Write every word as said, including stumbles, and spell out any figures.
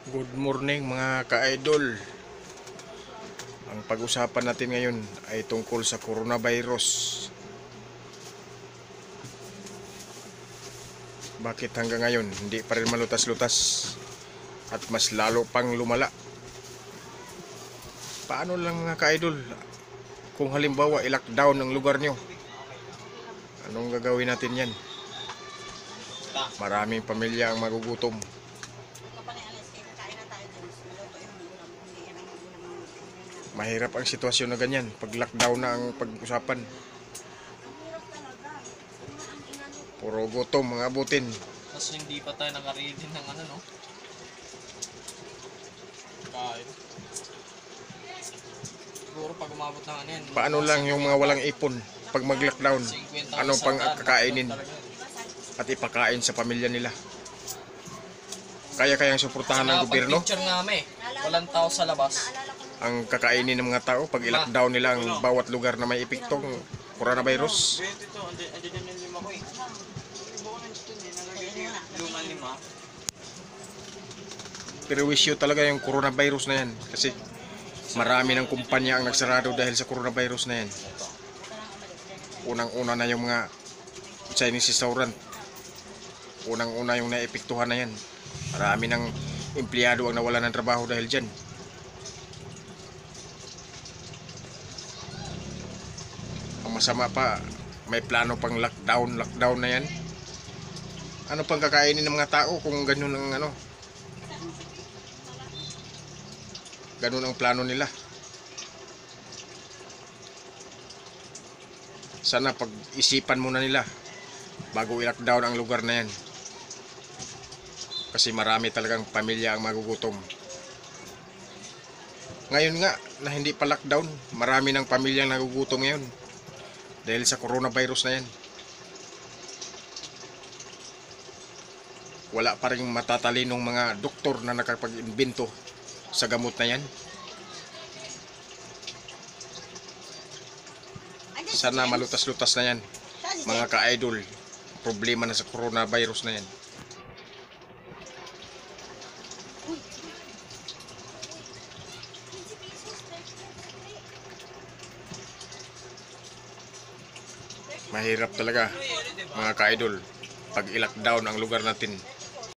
Good morning mga ka-idol. Ang pag-usapan natin ngayon ay tungkol sa coronavirus. Bakit hanggang ngayon hindi pa rin malutas-lutas at mas lalo pang lumala? Paano lang mga ka-idol kung halimbawa i-lockdown ang lugar nyo? Anong gagawin natin yan? Maraming pamilya ang magugutom. Mahirap ang sitwasyon na ganyan pag lockdown na ang pag-usapan. Puro gutom mga abutin. Tapos hindi pa tayo nakaready ng ano, no? Kain. Siguro pag umabot ng ano yan. Paano lang yung mga walang ipon pag mag-lockdown? Anong pang kakainin at ipakain sa pamilya nila? Kaya-kayang suportahan ng gobyerno picture nga may, walang tao sa labas. ang kakainin ng mga tao pag i-lockdown nila ang bawat lugar na may epektong coronavirus. Pero wisyo talaga yung coronavirus na yan kasi marami ng kumpanya ang nagsarado dahil sa coronavirus na yan. Unang-una na yung mga Chinese restaurant. Unang-una yung naepektuhan na yan. Marami ng empleyado ang nawalan ng trabaho dahil dyan. Ang masama pa, may plano pang lockdown, lockdown na yan. Ano pang kakainin ng mga tao kung ganun ang ano? Ganun ang plano nila. Sana pag-isipan muna nila bago i-lockdown ang lugar na yan. Kasi marami talagang pamilya ang magugutom. Ngayon nga, na hindi pa lockdown, marami ng pamilya ang nagugutom ngayon dahil sa coronavirus na yan. Wala pa rin matatalinong mga doktor na nakapag-imbento sa gamot na yan. Sana malutas-lutas na yan mga ka-idol. Problema na sa coronavirus na yan. Mahirap talaga mga ka-idol pag i-lockdown ang lugar natin.